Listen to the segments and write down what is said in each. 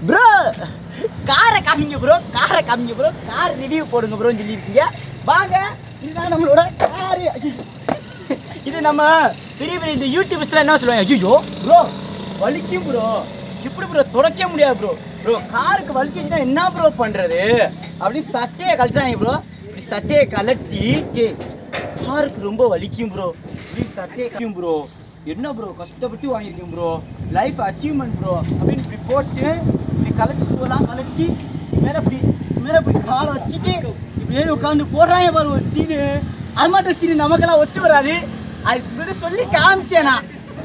Bro காரை காமிங்க bro, காரை காமிங்க ப்ரோ, கார் ரிவ்யூ போடுங்க ப்ரோன்னு சொல்லியிருக்கீங்க. வாங்க, இதுதான் நம்மளோட காரு. இது நம்ம பெரிய பெரிய இந்த யூடியூப்ஸ்லாம் என்ன சொல்லுவாங்க, ஐயோ ப்ரோ வலிக்கும் ப்ரோ, இப்படி ப்ரோ தொடக்க முடியாது ப்ரோ, ப்ரோ காருக்கு வலிச்சுன்னா என்ன ப்ரோ பண்ணுறது அப்படி சட்டையை கழட்டுறாங்க ப்ரோ. இப்படி சட்டையை கலட்டி காருக்கு ரொம்ப வலிக்கும் ப்ரோ, இப்படி சட்டையை கழிக்கும் ப்ரோ, என்ன ப்ரோ கஷ்டப்பட்டு வாங்கியிருக்கேன் ப்ரோ, லைஃப் அச்சீவ்மெண்ட் ப்ரோ அப்படின்னு இப்படி போட்டு இப்படி கலட்டி சூழலாம் கலட்டி மேலே இப்படி காலை வச்சுட்டு இப்படி உட்காந்து போடுறாங்க பாரு ஒரு சீனு. அது மட்டும் சீனு நமக்கெல்லாம் ஒத்து வராது, அது சொல்லி காமிச்சேனா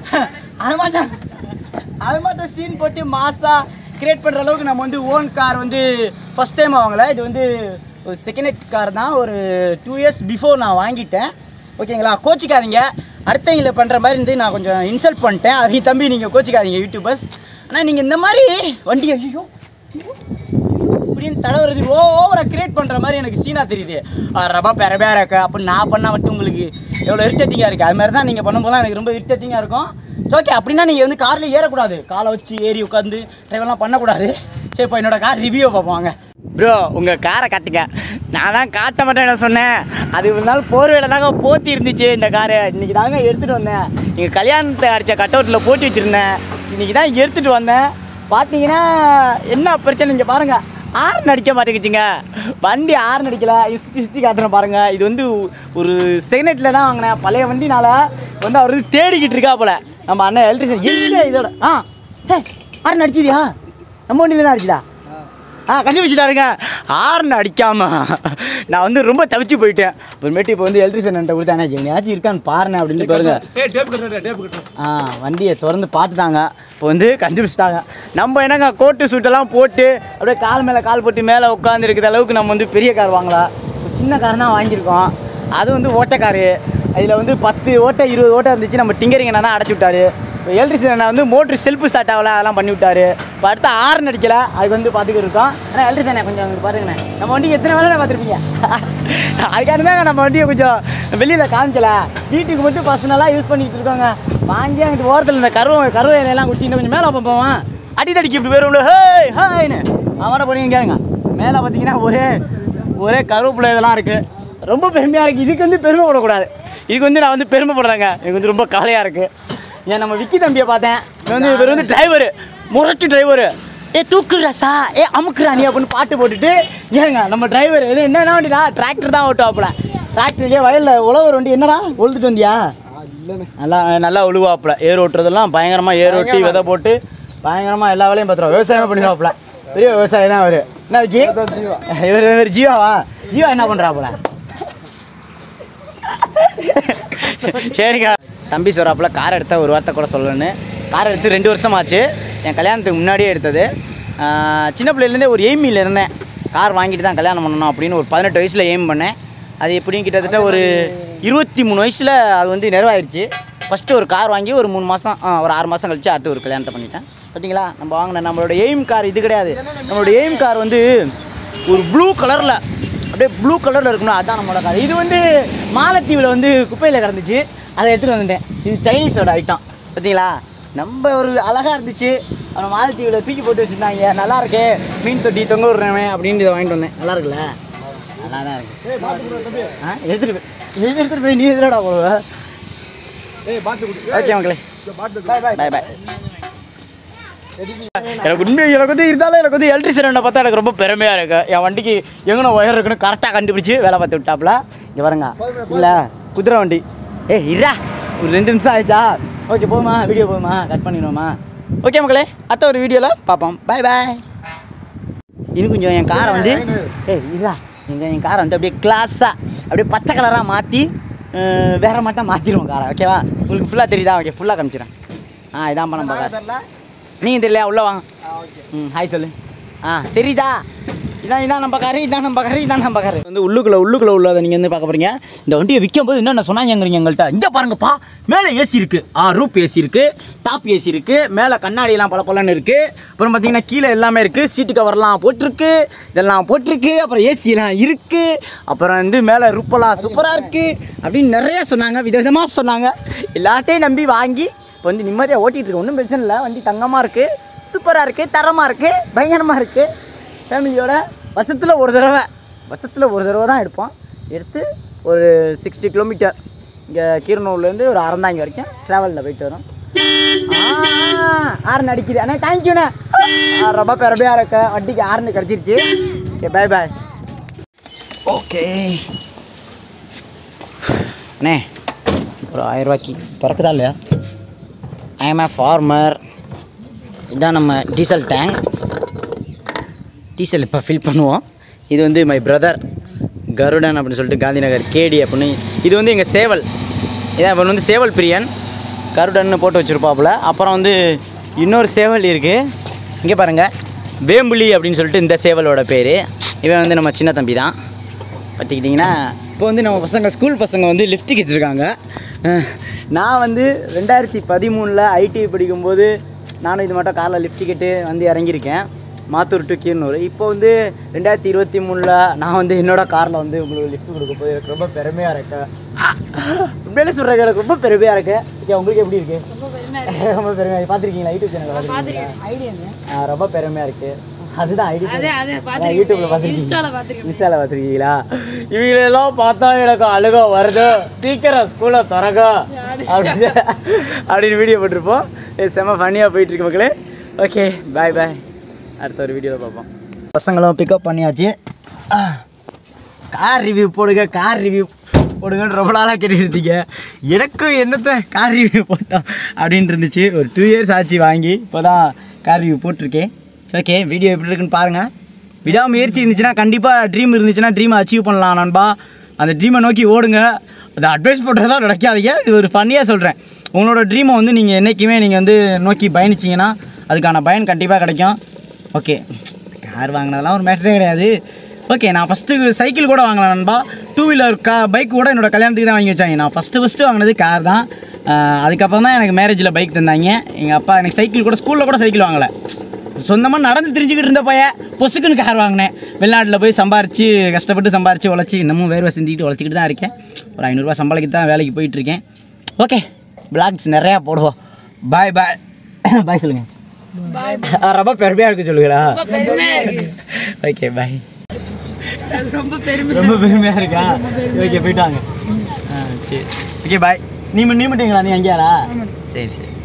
அது மட்டும் சீன் போட்டு மாசாக கிரியேட் பண்ணுற அளவுக்கு நம்ம வந்து ஓன் கார் வந்து ஃபஸ்ட் டைம் வாங்கலை. இது வந்து ஒரு செகண்ட் ஹேண்ட் கார் தான், ஒரு 2 years பிஃபோர் நான் வாங்கிட்டேன். ஓகேங்களா, கோச்சிக்காதீங்க. அடுத்தவங்களை பண்ணுற மாதிரி இருந்து நான் கொஞ்சம் இன்சல்ட் பண்ணிட்டேன், அவங்க தம்பி நீங்கள் கோச்சிக்காதீங்க யூடியூபர்ஸ். ஆனால் நீங்கள் இந்த மாதிரி வண்டி ஐயோ இப்படின்னு தடவுறது ஓவராக கிரியேட் பண்ணுற மாதிரி எனக்கு சீனாக தெரியுது. ரபா பெறபே இருக்கு அப்படின்னு நான் பண்ணால் மட்டும் உங்களுக்கு எவ்வளோ இரிட்டேட்டிங்காக இருக்குது. அது மாதிரி தான் நீங்கள் பண்ணும்போது எனக்கு ரொம்ப இரிட்டேட்டிங்காக இருக்கும். ஓகே, அப்படின்னா நீங்கள் வந்து காரில் ஏறக்கூடாது, காலை வச்சு ஏறி உட்காந்து ட்ரைவர்லாம் பண்ணக்கூடாது. சரி, இப்போ என்னோடய கார் ரிவ்யூ பார்ப்பாங்க. ப்ரோ உங்கள் காரை காட்டுங்க. நான் தான் காட்ட மாட்டேன் என்ன சொன்னேன், அது ஒரு நாள் போர்வையில் தாங்க போத்தி இருந்துச்சு இந்த காரை. இன்றைக்கி தாங்க எடுத்துகிட்டு வந்தேன், எங்கள் கல்யாணத்தை அடித்த கட் அவுட்டில் போட்டு வச்சுருந்தேன், இன்றைக்கி தான் எடுத்துகிட்டு வந்தேன். பார்த்தீங்கன்னா என்ன பிரச்சனை இங்கே பாருங்கள், ஆர்ன் அடிக்க மாட்டேங்குச்சுங்க வண்டி, ஆர்ன் அடிக்கலை. சுற்றி காட்டுறேன் பாருங்கள். இது வந்து ஒரு செகண்ட் தான் வாங்கினேன், பழைய வண்டினால வந்து அவர் வந்து தேடிக்கிட்டு இருக்கா போல் நம்ம அண்ணன் எலக்ட்ரிஷியன். இல்லை இதோட ஆர்ன் அடிச்சிதியா, நம்ம வண்டியில் தான் அடிச்சுதா? கண்டுபிடிச்சிட்டாருங்க. ஹார்ன் அடிக்காமல் நான் வந்து ரொம்ப தவிச்சு போயிட்டேன். அப்புறமேட்டு இப்போ வந்து எலக்ட்ரிஷியன் கொடுத்தேன், எங்கேயாச்சும் இருக்கான்னு பாருங்க அப்படின்னு பாருங்க. வண்டியை திறந்து பார்த்துட்டாங்க, இப்போ வந்து கண்டுபிடிச்சிட்டாங்க. நம்ம என்னங்க கோட்டு சூட்டெல்லாம் போட்டு அப்படியே கால் மேலே கால் போட்டு மேலே உட்காந்து இருக்கிற அளவுக்கு நம்ம வந்து பெரிய கார் வாங்கலாம், சின்ன கார் தான் வாங்கியிருக்கோம். அது வந்து ஓட்டைக்காரு, அதில் வந்து 10 ஓட்டை 20 ஓட்டை இருந்துச்சு. நம்ம டிங்கரிங் என்ன தான் அடைச்சி விட்டாரு. எலக்ட்ரிஷியன் வந்து மோட்ரு செல்ஃபு ஸ்டார்ட் ஆகல, அதெல்லாம் பண்ணி விட்டாரு. இப்போ அடுத்து ஆர்ன் அடிக்கலை, அதுக்கு வந்து பார்த்துக்கிட்டு இருக்கோம். ஆனால் எலக்ட்ரிஷியன் கொஞ்சம் அங்கே பாருங்கண்ணே, நம்ம வண்டிக்கு எத்தனை வேலை பார்த்துருப்பீங்க. அதுக்காக தான் நம்ம வண்டியை கொஞ்சம் வெளியில் காமிக்கலை, வீட்டுக்கு மட்டும் பர்சனலாக யூஸ் பண்ணிக்கிட்டு இருக்கோங்க. வாங்கி அங்கிட்டு ஓரத்தில் இந்த கருவேலையெல்லாம் குடிச்சு இன்னும் கொஞ்சம் மேலே போவோம். அடிக்கி இப்படி வேறு ஹேய்னு அவனை பண்ணிங்க கேளுங்க. மேலே பார்த்தீங்கன்னா ஒரே கருவேப்பிலை இதெல்லாம் இருக்குது, ரொம்ப பெருமையாக இருக்குது. இதுக்கு வந்து பெருமைப்படக்கூடாது, இதுக்கு வந்து நான் வந்து பெருமைப்படுறேங்க. எனக்கு வந்து ரொம்ப கவலையாக இருக்குது. ஏன் நம்ம விக்கி தம்பியை பார்த்தேன், இவர் வந்து டிரைவரு, முரட்டு டிரைவரு. தூக்குறாசா அமுக்குறா நீ அப்படின்னு பாட்டு போட்டுட்டு ஏங்க நம்ம டிரைவர் இது என்னென்ன வண்டிடா, டிராக்டர் தான் ஓட்டுவாப்புல. டிராக்டருக்கே வயலில் உழவர் வண்டி என்னடா ஒழுத்துட்டு வந்தியா? நல்லா உழுவாப்புல. ஏர் ஓட்டுறதெல்லாம் பயங்கரமாக ஏர் ஓட்டி விதை போட்டு பயங்கரமாக எல்லா வேலையும் பார்த்துருவோம். விவசாயமாக பண்ணிடுவாப்புல, பெரிய விவசாயி தான் அவர். என்ன விக்கி இவர் ஜீவாவா? ஜீவா என்ன பண்ணுறாப்புல? சரிங்க, தம்பி சொல்கிறாப்புல கார் எடுத்தால் ஒரு வார்த்தை கூட சொல்லணுன்னு. கார் எடுத்து 2 வருஷம் ஆச்சு, என் கல்யாணத்துக்கு முன்னாடியே எடுத்தது. சின்ன பிள்ளையிலேருந்தே ஒரு எய்மில் இருந்தேன், கார் வாங்கிட்டு தான் கல்யாணம் பண்ணணும் அப்படின்னு. ஒரு 18 வயசில் எய்ம் பண்ணேன். அது எப்படியும் கிட்டத்தட்ட ஒரு 23 வயசில் அது வந்து நிறைவாயிருச்சு. ஃபஸ்ட்டு ஒரு கார் வாங்கி ஒரு 3 மாதம் ஒரு 6 மாதம் கழிச்சு அடுத்து ஒரு கல்யாணத்தை பண்ணிட்டேன். பார்த்தீங்களா, நம்ம வாங்கின நம்மளோட எய்ம் கார் இது கிடையாது. நம்மளோட எய்ம் கார் வந்து ஒரு ப்ளூ கலரில், அப்படியே ப்ளூ கலரில் இருக்கணும், அதுதான் நம்மளோட கார். இது வந்து மாலத்தீவில் வந்து குப்பையில் கிடந்துச்சு, அதை எடுத்துகிட்டு வந்துட்டேன். இது சைனீஸோட ஐட்டம். பார்த்தீங்களா, நம்ம ஒரு அழகாக இருந்துச்சு, அவனை மாலத்தீவில் தூக்கி போட்டு வச்சுருந்தாங்க. நல்லா இருக்கே, மீன் தொட்டி தொங்க விடுறவன் அப்படின்னு இதை வாங்கிட்டு வந்தேன். நல்லா இருக்குல்ல? நல்லா தான் இருக்கு. எடுத்துகிட்டு போய் நீ எதிரடா போடுவ. ஓகே மக்களே, பாய் பாய். எனக்கு வந்து இருந்தாலும் எனக்கு வந்து எலக்ட்ரிஷியனை பார்த்தா எனக்கு ரொம்ப பெருமையாக இருக்குது. என் வண்டிக்கு எங்கன ஒயர் இருக்குன்னு கரெக்டாக கண்டுபிடிச்சி வேலை பார்த்து விட்டாப்புல. இங்கே வரங்க, இல்லை குதிரை வண்டி. இரா ஒரு 2 நிமிஷம் ஆயிடுச்சா? ஓகே போதுமா, வீடியோ போதுமா, கட் பண்ணிடுவோமா? ஓகே மக்களே, அடுத்த ஒரு வீடியோவில் பார்ப்போம். பாய் பாய். இன்னும் கொஞ்சம் என் காரை வந்து இரா என் காரை வந்து அப்படியே கிளாஸாக அப்படியே பச்சை கலராக மாற்றி வேறு மாட்டம் மாற்றிடுவோம் காரை. ஓகேவா, உங்களுக்கு ஃபுல்லாக தெரியுதா? ஓகே, ஃபுல்லாக காமிச்சிடறேன். இதான் பண்ண பார்க்க நீங்கள் தெரியலையா? உள்ளே வாங்க. ஹாய் சொல்லு. தெரியுதா? இதான் நம்ம காரு, இதான் நம்ம காரு. வந்து உள்ளுக்குள்ளே உள்ளதை நீங்கள் வந்து பார்க்க போகிறீங்க. இந்த வண்டியை விற்கும் போது என்னென்ன சொன்னாங்கிறீங்க எங்கள்கிட்ட. இங்கே பாருங்கப்பா, மேலே ஏசி இருக்குது, ரூப் ஏசி இருக்குது, டாப் ஏசி இருக்குது, மேலே கண்ணாடியெல்லாம் பலன்னு இருக்குது. அப்புறம் பார்த்தீங்கன்னா கீழே எல்லாமே இருக்குது, சீட்டு கவர்லாம் போட்டிருக்கு, இதெல்லாம் போட்டிருக்கு, அப்புறம் ஏசிலாம் இருக்குது, அப்புறம் வந்து மேலே ரூப்பெல்லாம் சூப்பராக இருக்குது அப்படின்னு நிறையா சொன்னாங்க, விதவிதமாக சொன்னாங்க. எல்லாத்தையும் நம்பி வாங்கி இப்போ வந்து நிம்மதியாக ஓட்டிகிட்டு இருக்கு. ஒன்றும் பிரச்சனை இல்லை, வண்டி தங்கமாக இருக்குது, சூப்பராக இருக்குது, தரமாக இருக்குது, பயங்கரமாக இருக்குது. ஃபேமிலியோட வருஷத்தில் ஒரு தடவை தான் எடுப்போம். எடுத்து ஒரு 60 கிலோமீட்டர் இங்கே கீரனூர்லேருந்து ஒரு அறந்தாங்கி வரைக்கும் ட்ராவலில் போயிட்டு வரோம். ஆர்ன் அடிக்குது அண்ணா, தேங்க்யூண்ணே. ரொம்ப பெருமையாக இருக்க வண்டிக்கு ஆர்னு கிடச்சிருச்சு. ஓகே பாய் பாய். ஓகே அண்ணே, ஒரு 1000 ரூபாய்க்கு திறக்குதா இல்லையா? I am a farmer. இதுதான் நம்ம டீசல் டேங்க். டீசல் இப்போ ஃபில் பண்ணுவோம். இது வந்து மை பிரதர் கருடன் அப்படின்னு சொல்லிட்டு காந்திநகர் கேடி அப்படின்னு. இது வந்து எங்கள் சேவல். இதான் இவன் வந்து சேவல் பிரியன். கருடன்னு போட்டு வச்சுருப்பாப்புல. அப்புறம் வந்து இன்னொரு சேவல் இருக்குது, இங்கே பாருங்கள், வேம்புலி அப்படின்னு சொல்லிட்டு இந்த சேவலோட பேர். இவன் வந்து நம்ம சின்ன தம்பி தான். பார்த்துக்கிட்டிங்கன்னா இப்போ வந்து நம்ம பசங்க ஸ்கூல் பசங்க வந்து லிஃப்ட் டிக்கெட் இருக்காங்க. நான் வந்து 2013 ஐடி படிக்கும்போது நானும் இது மட்டும் காரில் லிஃப்ட் டிக்கெட்டு வந்து இறங்கியிருக்கேன், மாத்தூர் டு கீரனூர். இப்போ வந்து 2023 நான் வந்து என்னோடய காரில் வந்து உங்களுக்கு லிஃப்ட் கொடுக்க போது எனக்கு ரொம்ப பெருமையாக இருக்கு. உண்மையிலே சொல்கிறேன், எனக்கு ரொம்ப பெருமையாக இருக்குது. ஓகே, உங்களுக்கு எப்படி இருக்குது? ரொம்ப பெருமையாக பார்த்துருக்கீங்களா? யூடியூப் சேனல் பார்த்துருக்கீங்களா? ரொம்ப பெருமையாக இருக்குது. அதுதான் ஐடி யூடியூப்பில் பார்த்துருக்கீங்க, இன்ஸ்டாவில் பார்த்துருக்கீங்களா? இவங்களெல்லாம் பார்த்தா எனக்கு அழுக வருது, சீக்கிரம் ஸ்கூலை திறக்க அப்படின்னு வீடியோ போட்டிருப்போம். செம்ம ஃபன்னியாக போயிட்டுருக்கு மக்களே. Okay bye bye. அடுத்த ஒரு வீடியோவில் பார்ப்போம். பசங்களும் பிக்கப் பண்ணியாச்சு. கார் ரிவ்யூ போடுங்கன்னு ரொம்ப நாளாக கேட்டுருந்தீங்க. எனக்கும் என்னத்தை கார் ரிவ்யூ போட்டோம் அப்படின்ட்டு இருந்துச்சு. ஒரு 2 இயர்ஸ் ஆச்சு வாங்கி, இப்போ தான் கார் ரிவ்யூ போட்டிருக்கேன். ஓகே, வீடியோ எப்படி இருக்குன்னு பாருங்கள். விடாமுயற்சி இருந்துச்சுன்னா, கண்டிப்பாக ட்ரீம் இருந்துச்சுன்னா ட்ரீமை அச்சீவ் பண்ணலாம் நண்பா. அந்த ட்ரீமை நோக்கி ஓடுங்க. அதை அட்வைஸ் பண்ணுறதெல்லாம் நடக்காதீங்க. இது ஒரு ஃபன்னியாக சொல்கிறேன். உங்களோட ட்ரீமை வந்து நீங்கள் என்றைக்குமே நீங்கள் வந்து நோக்கி பயணிச்சிங்கன்னா அதுக்கான பயன் கண்டிப்பாக கிடைக்கும். ஓகே, கார் வாங்கினதெல்லாம் ஒரு மேட்டரே கிடையாது. ஓகே, நான் ஃபஸ்ட்டு சைக்கிள் கூட வாங்கலாம் நண்பா. 2 வீலர் பைக் கூட என்னோடய கல்யாணத்துக்கு தான் வாங்கி வச்சாங்க. நான் ஃபஸ்ட்டு வாங்கினது கார் தான். அதுக்கப்புறம் தான் எனக்கு மேரேஜில் பைக் தந்தாங்க எங்கள் அப்பா. எனக்கு சைக்கிள் கூட ஸ்கூலில் கூட சைக்கிள் வாங்கலை. சொந்தமாக நடந்து தெரிஞ்சுக்கிட்டு இருந்த பையன் பொசுக்குன்னு கார் வாங்கினேன். வெளிநாட்டில் போய் கஷ்டப்பட்டு சம்பாரித்து உழைச்சி இன்னமும் வேர்வை சிந்திக்கிட்டு உழைச்சிக்கிட்டு தான் இருக்கேன். ஒரு 500 ரூபா சம்பளத்துக்கு தான் வேலைக்கு போயிட்டுருக்கேன். ஓகே, விளாக்ஸ் நிறையா போடுவோம். பாய் பாய். பாய் சொல்லுங்கள். ரொம்ப பெருமையாக இருக்கு சொல்லுங்களா? Okay bye. ரொம்ப பெருமையாக இருக்கா? ஓகே, போயிட்டாங்க. சரி, ஓகே பாய். நீ மட்டுங்களா? நீ அங்கேயாரா? சரி.